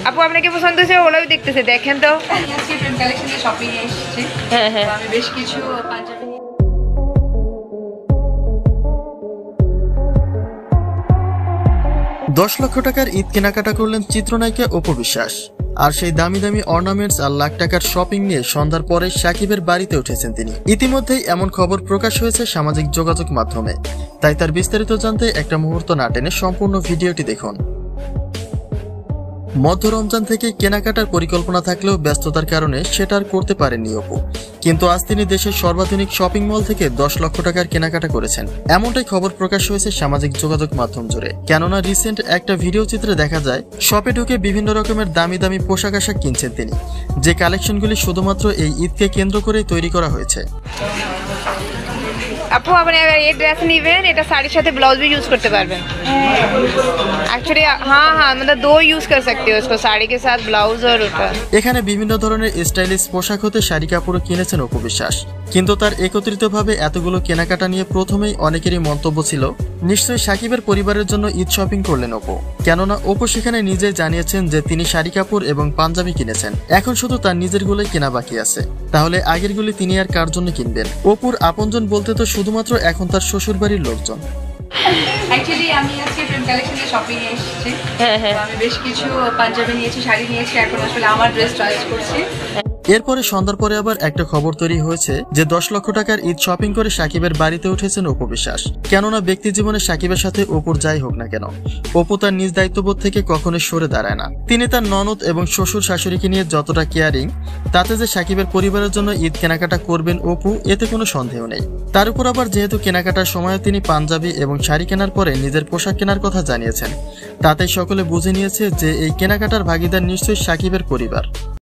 আপু আপনাকে পছন্দ হয়েছে ওরাও দেখতেছে দেখেন তো আজকে প্রেম কালেকশনে শপিং এ এসেছি তো আমি বেশ কিছু পাঞ্জাবি 10 লক্ষ টাকার ঈদ কেনাকাটা করলেন চিত্রনায়িকা অপু বিশ্বাস। আর সেই দামি দামি অর্নামেন্টস আর লাখ টাকার শপিং নিয়ে সন্ধ্যার পরে সাকিবের বাড়িতে উঠেছেন তিনি। ইতিমধ্যেই এমন খবর প্রকাশ হয়েছে সামাজিক যোগাযোগ মাধ্যমে, তাই তার বিস্তারিত জানতে একটা মুহূর্ত না টেনে সম্পূর্ণ ভিডিওটি দেখুন। মধ্য রমজান থেকে কেনাকাটার পরিকল্পনা থাকলেও ব্যস্ততার কারণে সেটা আর করতে পারেননি অপু, কিন্তু আজ তিনি দেশের সর্বাধুনিক শপিং মল থেকে 10 লক্ষ টাকার কেনাকাটা করেছেন। এমনটাই খবর প্রকাশ হয়েছে সামাজিক যোগাযোগ মাধ্যম জুড়ে। কেননা রিসেন্ট একটা ভিডিও চিত্রে দেখা যায় শপে ঢুকে বিভিন্ন রকমের দামি দামি পোশাক আশাক কিনছেন তিনি, যে কালেকশনগুলি শুধুমাত্র এই ঈদকে কেন্দ্র করেই তৈরি করা হয়েছে। আপু আপনি अगर ये ड्रेस নেবেন এটা শাড়ির সাথে ब्लाउज भी यूज करते পারবেন एक्चुअली हाँ मतलब दो यूज कर सकते हो इसको साड़ी के साथ ब्लाउज और ওটা। এখানে বিভিন্ন ধরনের স্টাইলিশ পোশাক হতে শাড়ি কাপড় কিনেছেন অপু বিশ্বাস, কিন্তু তার একত্রিতভাবে এতগুলো কেনাকাটা নিয়ে প্রথমেই অনেকেরই মন্তব্য ছিল নিশ্চয়ই সাকিবের পরিবারের জন্য ঈদ শপিং করলেন অপু। কেননা অপু সেখানে নিজে জানিয়েছেন যে তিনি শাড়ি কাপড় এবং পাঞ্জাবি কিনেছেন, এখন শুধু তার নিজেরগুলোই কেনা বাকি আছে। তাহলে আগেরগুলি তিনি আর কার জন্য কিনবেন? অপুর আপনজন বলতে তো শুধুমাত্র এখন তার শ্বশুর বাড়ির লোকজন। অ্যাকচুয়ালি আমি আজকে প্রেম কালেকশনে শপিং এ এসেছি তো আমি বেশ কিছু পাঞ্জাবি নিয়েছি, শাড়ি নিয়েছি, এখন আসলে আমার ড্রেস চয়েস করছি। এরপরে সন্ধ্যার পরে আবার একটা খবর তৈরি হয়েছে যে 10 লক্ষ টাকার ঈদ শপিং করে সাকিবের বাড়িতে উঠেছেন অপু বিশ্বাস। কেননা ব্যক্তি জীবনে সাকিবের সাথে অপুর যাই হোক না কেন, অপু তার নিজ দায়িত্ববোধ থেকে কখনোই সরে দাঁড়ায় না। তিনি তার ননদ এবং শ্বশুর শাশুড়িকে নিয়ে যতটা কেয়ারিং, তাতে যে সাকিবের পরিবারের জন্য ঈদ কেনাকাটা করবেন অপু, এতে কোনো সন্দেহ নেই। তার উপর আবার যেহেতু কেনাকাটার সময় তিনি পাঞ্জাবি এবং শাড়ি কেনার পরে নিজের পোশাক কেনার কথা জানিয়েছেন, তাতেই সকলে বুঝে নিয়েছে যে এই কেনাকাটার ভাগিদার নিশ্চয়ই সাকিবের পরিবার।